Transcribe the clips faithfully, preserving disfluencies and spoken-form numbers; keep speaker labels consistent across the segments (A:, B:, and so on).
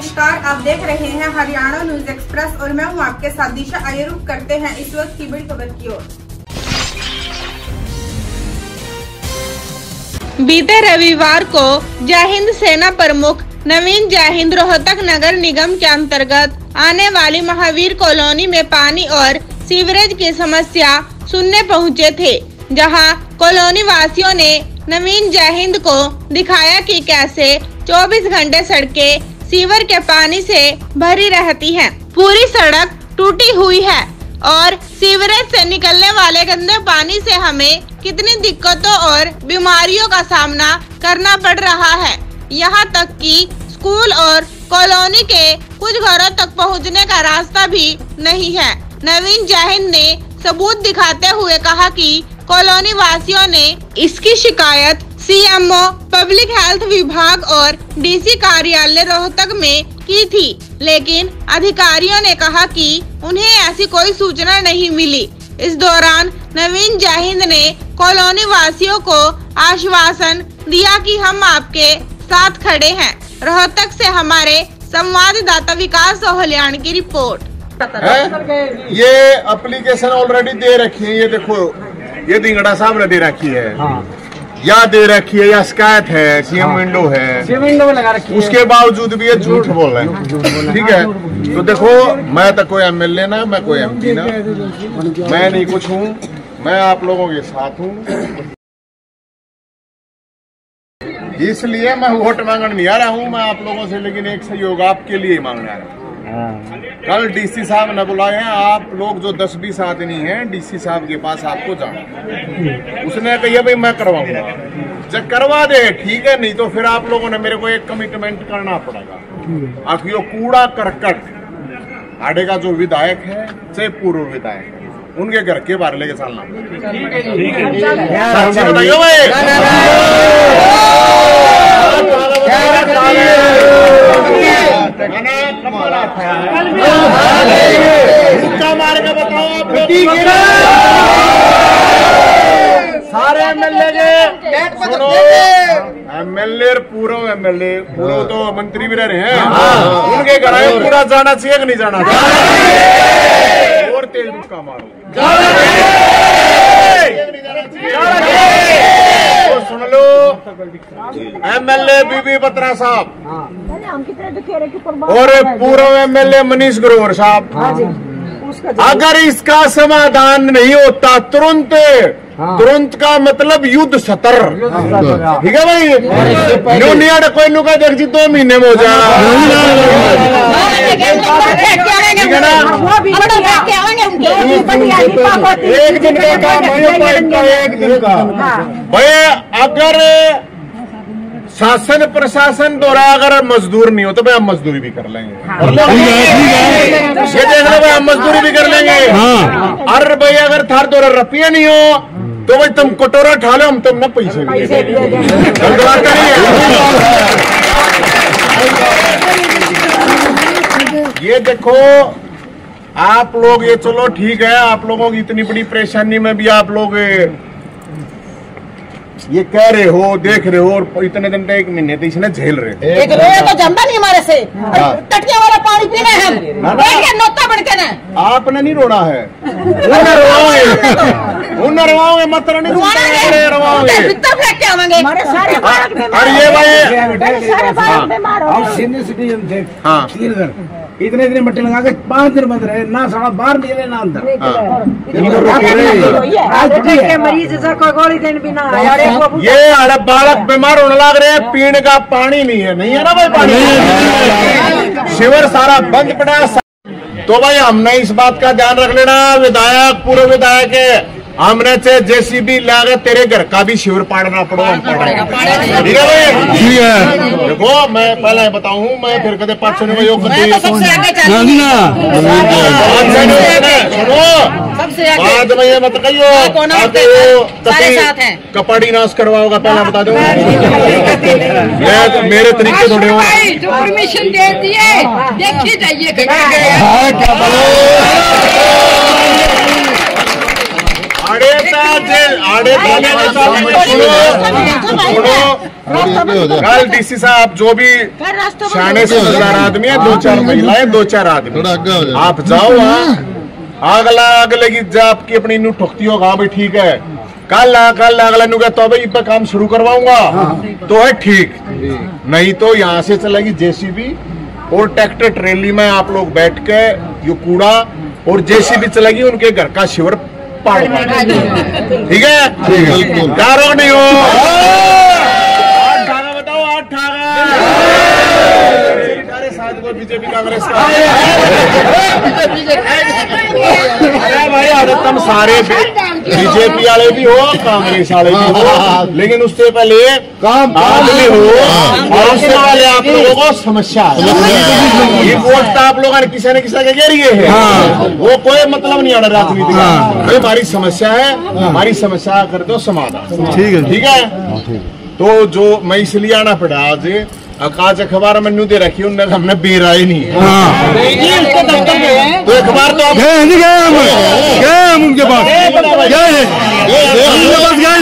A: नमस्कार, आप देख रहे हैं हरियाणा न्यूज एक्सप्रेस और मैं हूं आपके साथ दिशा। आइए रुक करते हैं इस वक्त की बड़ी खबर की ओर। बीते रविवार को जय हिंद सेना प्रमुख नवीन जय हिंद रोहतक नगर निगम के अंतर्गत आने वाली महावीर कॉलोनी में पानी और सीवरेज की समस्या सुनने पहुंचे थे, जहां कॉलोनी वासियों ने नवीन जय हिंद को दिखाया कि कैसे चौबीस घंटे सड़कें सीवर के पानी से भरी रहती हैं। पूरी सड़क टूटी हुई है और सीवरेज से निकलने वाले गंदे पानी से हमें कितनी दिक्कतों और बीमारियों का सामना करना पड़ रहा है। यहाँ तक कि स्कूल और कॉलोनी के कुछ घरों तक पहुँचने का रास्ता भी नहीं है। नवीन जय हिंद ने सबूत दिखाते हुए कहा कि कॉलोनी वासियों ने इसकी शिकायत सीएमओ पब्लिक हेल्थ विभाग और डीसी कार्यालय रोहतक में की थी, लेकिन अधिकारियों ने कहा कि उन्हें ऐसी कोई सूचना नहीं मिली। इस दौरान नवीन जय हिंद ने कॉलोनी वासियों को आश्वासन दिया कि हम आपके साथ खड़े हैं। रोहतक से हमारे संवाददाता विकास सोहलियान की रिपोर्ट।
B: ये एप्लीकेशन ऑलरेडी दे रखी है, ये देखो, ये दिंगड़ा साहब ने दे रखी है। हाँ। या दे रखी है या शिकायत है, सीएम हाँ। विंडो है, सीएम विंडो में लगा रखी है। उसके बावजूद भी ये झूठ बोल रहे हैं। ठीक है, तो देखो, मैं तो कोई एमएलए ना, मैं कोई एमपी ना, मैं नहीं कुछ हूँ, मैं आप लोगों के साथ हूँ। इसलिए मैं वोट मांगने नहीं आ रहा हूँ मैं आप लोगों से, लेकिन एक सहयोग आपके लिए मांगने आ रहा हूँ। कल डीसी साहब ने बुलाए हैं, आप लोग जो दस बीस आदमी हैं डीसी साहब के पास आपको जाना। उसने कहा भाई मैं करवाऊंगा, जब करवा दे ठीक है, नहीं तो फिर आप लोगों ने मेरे को एक कमिटमेंट करना पड़ेगा। आखिर यो कूड़ा करकट आड़े का जो विधायक है चाहे पूर्व विधायक है, उनके घर के बाहर लेके चलना। बताइए मार के बताओ, सारे एमएलए सुनो, एमएलए पूर्व एमएलए पूर्व तो मंत्री भी रहे हैं, उनके घर पूरा जाना चाहिए कि नहीं जाना चाहिए? और तेज मुक्का मारो, तो सुन लो एमएलए बीबी बत्रा साहब और पूर्व एमएलए मनीष ग्रोवर साहब, अगर इसका समाधान नहीं होता तुरंत तुरंत का मतलब युद्ध सतर, ठीक है भाई। यूनियन कोई नुका देख जी दो महीने में हो जा, एक दिन का काम है, एक दिन का भाई। अगर शासन प्रशासन द्वारा अगर मजदूर नहीं हो तो भाई हम मजदूरी भी कर लेंगे। ये देख लो भाई, हम मजदूरी भी कर लेंगे। अरे भाई अगर थार द्वारा रुपया नहीं हो तो भाई तुम कटोरा ठा लो, हम तुम ना पैसे नहीं है। ये देखो आप लोग, ये चलो ठीक है, आप लोगों की इतनी बड़ी परेशानी में भी आप लोग ये कह रहे हो, देख रहे हो, और इतने दिन एक महीने तो इसने झेल रहे।
C: एक रोए तो जमता नहीं हमारे से, टटिया वाला पानी पीना है हम, नोता बन के ना।
B: आपने नहीं रोना है, उन्हें रवाओगे मत रवाओगे,
C: फेंक के आवेंगे।
B: और ये भाई
D: इतने इतने मट्टी लगा के पांच दिन बंद रहे, ना साला बाहर निकले ना अंदर।
C: मरीज गोली देने भी ना आया।
B: ये अरे बालक बीमार होने लग रहे हैं, पीने का पानी नहीं है, नहीं है ना भाई पानी, शिविर सारा बंद पड़ा। तो भाई हमने इस बात का ध्यान रख लेना, विधायक पूर्व विधायक हमने से जेसीबी लागे तेरे घर का भी शिविर पाड़ना पड़ो, ठीक है भाई। ठीक है, देखो मैं पहले बताऊं, मैं फिर कदे पाँच सौ योग बाद में ये मत कहियो कपाड़ी नाश करवाओगा, पहले बता दो। मेरे तरीके थोड़े हो,
C: परमिशन दे दिए, देखिए जाइए
B: आड़े आड़े कल डीसी साहब जो भी शाने से हजार आदमी है, दो चार महिलाएं, दो चार आदमी, आप जाओ वहाँ आग लाग लगी आपकी अपनी नू ठुकती होगा भाई ठीक है, कल कल अगला नु तो भाई पे काम शुरू करवाऊंगा तो है ठीक, नहीं तो यहाँ से चलेगी जेसीबी और ट्रैक्टर ट्रेली में आप लोग बैठ के ये कूड़ा और जेसीबी चलेगी उनके घर का शिवर पाड़ ठीक है, क्या रोक नहीं हो आठ ठागा बताओ, आठ ठागा साथ को बीजेपी कांग्रेस का अरे भाई अधिकतम सारे बीजेपी वाले भी हो कांग्रेस वाले भी हो, लेकिन उससे पहले काम आदमी हो और उससे पहले आप लोगों को समस्या है। ये वोट आप लोगों ने किसी न किसी के घेरिए है, वो कोई मतलब नहीं आ रहा राजनीति का। भाई हमारी समस्या है, हमारी समस्या कर दो समाधान, ठीक है ठीक है। तो जो मैं इसलिए आना पड़ा आज आज अखबार में दे रखी उनने हमने बेरा ही नहीं है, तो अखबार तो आप गए नहीं गए हम गए हम उनके पास गए उनके पास गए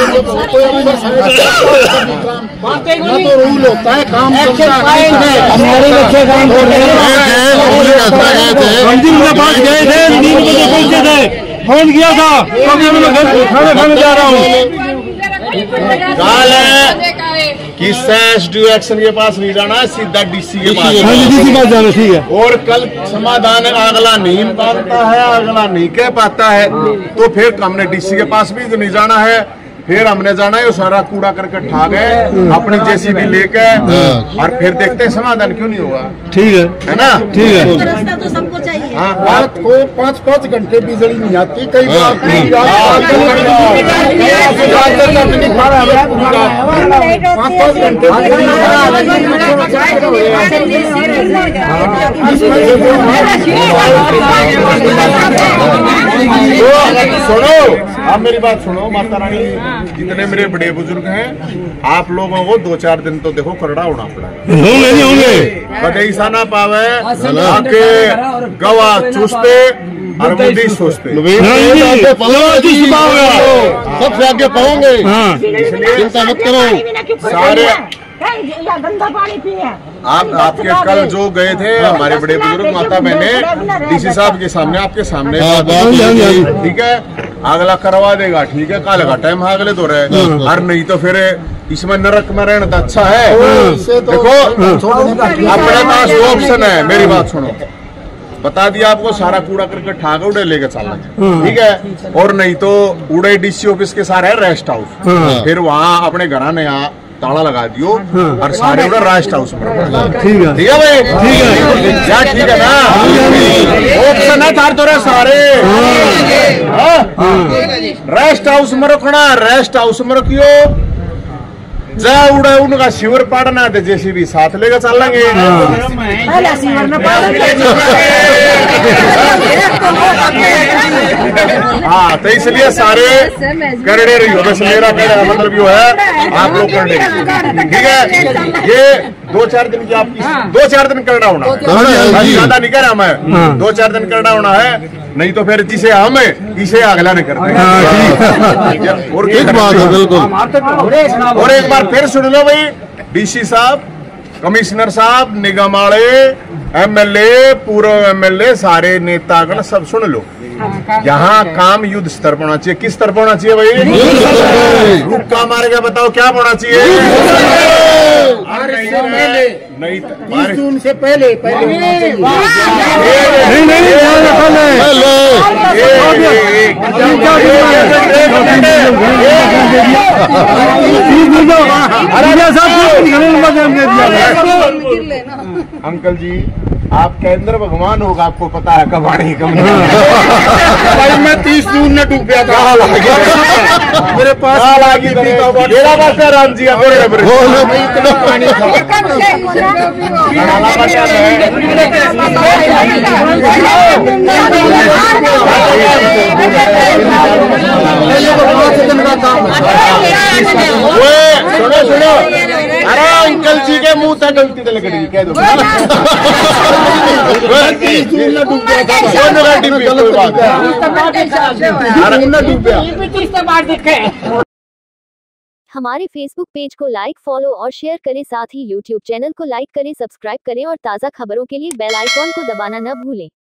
B: थे ना, तो रूल होता है काम हमारे बच्चे काम कर रहे थे, हम जी उनके पास गए थे, तीन बजे पहुंचे थे, फोन किया था तो खाना खाने जा रहा हूँ, गाल है किस एसडीओ एक्शन के पास नहीं जाना, सीधा डीसी के पास डीसी पास जाना, ठीक है। और कल समाधान अगला नहीं मानता है, अगला नहीं कह पाता है, तो फिर हमने डीसी के पास भी नहीं जाना है, फिर हमने जाना है सारा कूड़ा करके ठा गए अपनी जेसीबी लेके, और फिर देखते हैं समाधान क्यों नहीं होगा, ठीक है है ना, ठीक है।
C: रास्ता तो सबको चाहिए।
B: हाँ, रात को पाँच पाँच घंटे बिजली नहीं आती, कई बार पाँच पाँच घंटे सुनो, आप मेरी बात सुनो, माता रानी जितने मेरे बड़े बुजुर्ग हैं आप लोगों को दो चार दिन तो देखो करड़ा होना पड़ा, होंगे नहीं होंगे, कभी ऐसा ना पावे आके गवा चूसते और बुद्धि सोचते, सबसे आगे पाओगे, चिंता मत करो। सारे
C: गंदा पानी पिए
B: आप आपके कल जो गए थे हमारे बड़े बुजुर्ग माता बहने डीसी साहब के सामने आपके सामने ठीक है, अगला करवा देगा ठीक है, कल का टाइम अगले तो रहे, और नहीं तो फिर इसमें नरक में रहना तो अच्छा है। देखो अपने पास ऑप्शन है, मेरी बात सुनो, बता दिया आपको सारा कूड़ा करके ठाक उड़े लेके चलना ठीक है, और नहीं तो उड़े डीसी ऑफिस के सारे रेस्ट हाउस, फिर वहाँ अपने घर ने यहाँ ताला लगा दियो और सारे उड़ा रेस्ट हाउस में, ठीक है ठीक है भाई, ठीक है क्या ठीक है ना, ऑप्शन है तार तो रहे सारे रेस्ट हाउस में रखना, रेस्ट हाउस में रखियो, जा उड़ा उनका शिवर पाड़ना थे जैसे भी साथ लेकर चल लेंगे, हाँ तो इसलिए सारे करड़े रही हो, बस मेरा मतलब जो है आप लोग कर देंगे ठीक है। ये दो चार दिन की आपकी दो चार दिन करना होना है, ज्यादा नहीं कर रहा मैं, दो चार दिन करना होना है, नहीं तो फिर जिसे हम इसे अगला नहीं करते। और एक बात है बिल्कुल, और एक बार फिर सुन लो भाई, डीसी साहब, कमिश्नर साहब, निगम वाले, एमएलए, पूर्व एमएलए, सारे नेतागण सब सुन लो, यहाँ काम युद्ध स्तर पर होना चाहिए। किस स्तर पर होना चाहिए भाई? रुक्का मार के बताओ क्या होना चाहिए? नहीं तीस जून से पहले पहले अंकल जी आप केंद्र भगवान होगा, आपको पता है कब आने कब नहीं। मैं तीस जून में डूब गया था, मेरे पास राम जी इतना पानी सुनो सुनो, अरे अंकल जी के मुंह तक गलती तो लग रही कह दो
E: हमारे फेसबुक पेज को लाइक, फॉलो और शेयर करें। साथ ही यूट्यूब चैनल को लाइक करें, सब्सक्राइब करें और ताज़ा खबरों के लिए बेल आइकॉन को दबाना न भूलें।